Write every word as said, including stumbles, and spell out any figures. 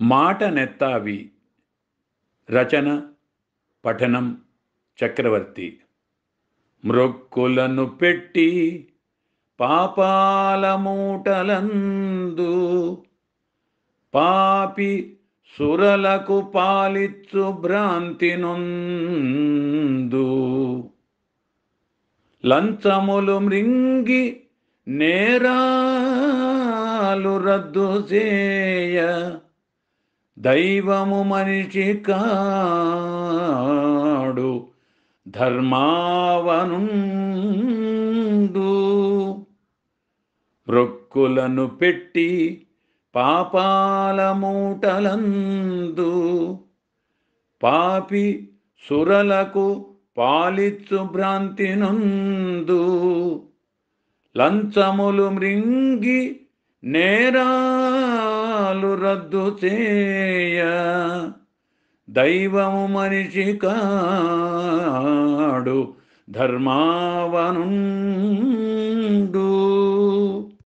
మాట నెత్తావి. రచన పఠనం చక్రవర్తి. మ్రొక్కులను పెట్టి పాపాల మూటలందు పాపి సురలకు పాలిచ్చు భ్రాంతి నొందు లంచములు మృంగి నేరాలు రద్దు చేయ దైవము మనిషి కాడు ధర్మావనుండు. మ్రొక్కులను పెట్టి పాపాల మూటలందు పాపి సురలకు పాలిచ్చు భ్రాంతి నొందు లంచములు మృంగి నేరాలు రద్దు చేయ దైవము మనిషి కాడు ధర్మావనుండు.